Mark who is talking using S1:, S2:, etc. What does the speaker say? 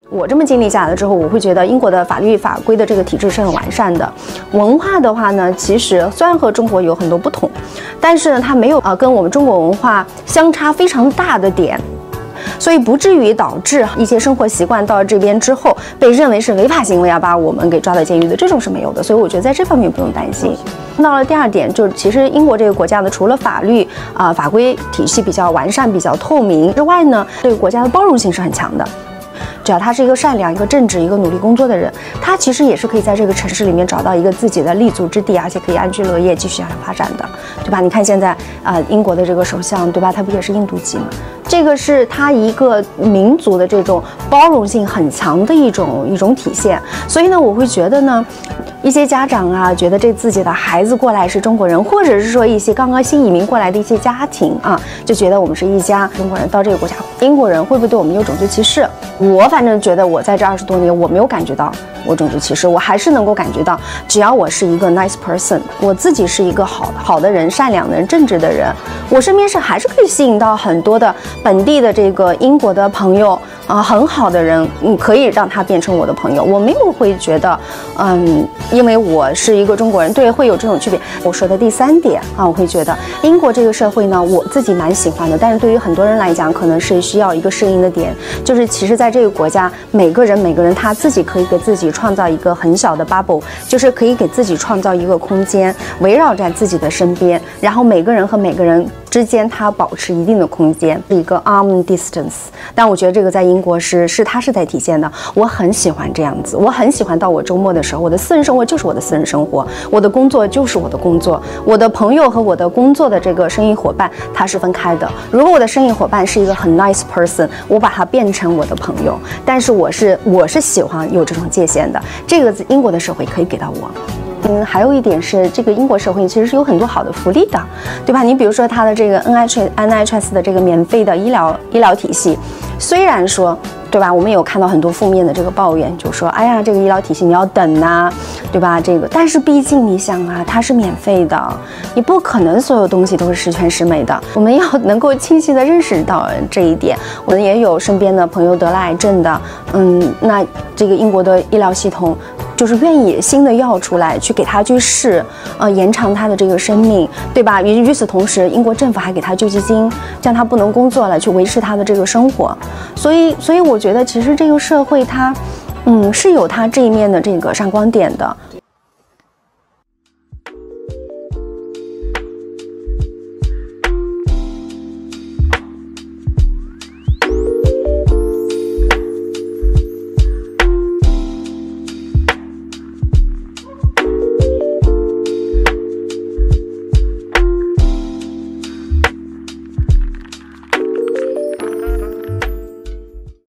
S1: 我这么经历下来之后，我会觉得英国的法律法规的这个体制是很完善的。文化的话呢，其实虽然和中国有很多不同，但是呢，它没有跟我们中国文化相差非常大的点。所以不至于导致一些生活习惯到了这边之后被认为是违法行为啊，把我们给抓到监狱的这种是没有的。所以我觉得在这方面不用担心。到了第二点，就是其实英国这个国家呢，除了法律法规体系比较完善、比较透明之外呢，这个国家的包容性是很强的。只要他是一个善良、一个正直、一个努力工作的人，他其实也是可以在这个城市里面找到一个自己的立足之地，而且可以安居乐业、继续向上发展的，对吧？你看现在英国的这个首相，对吧？他不也是印度籍吗？这个是他一个民族的这种包容性很强的一种体现。所以呢，我会觉得呢，一些家长啊，觉得这自己的孩子过来是中国人，或者是说一些刚刚新移民过来的一些家庭啊，就觉得我们是一家中国人到这个国家，英国人会不会对我们有种族歧视？我反正觉得我在这20多年，我没有感觉到我种族歧视，我还是能够感觉到，只要我是一个 nice person， 我自己是一个好的人、善良的人、正直的人，我身边还是可以吸引到很多的本地的这个英国的朋友很好的人，可以让他变成我的朋友。我没有会觉得，因为我是一个中国人，对，会有这种区别。我说的第三点我会觉得英国这个社会呢，我自己蛮喜欢的，但是对于很多人来讲，可能是需要一个适应的点，就是其实在这个国家，每个人他自己可以给自己创造一个很小的 bubble， 就是可以给自己创造一个空间，围绕在自己的身边，然后每个人和每个人之间他保持一定的空间，一个 arm distance。但我觉得这个在英国它是在体现的，我很喜欢这样子，我很喜欢到我周末的时候，我的私人生活就是我的私人生活，我的工作就是我的工作，我的朋友和我的工作的这个生意伙伴它是分开的。如果我的生意伙伴是一个很 nice person， 我把它变成我的朋友，但是我是喜欢有这种界限的。这个英国的社会可以给到我。还有一点是，这个英国社会其实是有很多好的福利的，对吧？你比如说它的这个 NHS 的这个免费的医疗体系，虽然说，对吧？我们有看到很多负面的这个抱怨，就说，哎呀，这个医疗体系你要等啊，对吧？但是毕竟你想啊，它是免费的，你不可能所有东西都是十全十美的。我们要能够清晰地认识到这一点。我们也有身边的朋友得了癌症的，那这个英国的医疗系统就是愿意新的药出来去给他去试，延长他的这个生命，对吧？与此同时，英国政府还给他救济金，这样他不能工作了，去维持他的这个生活。所以我觉得其实这个社会它，是有它这一面的这个闪光点的。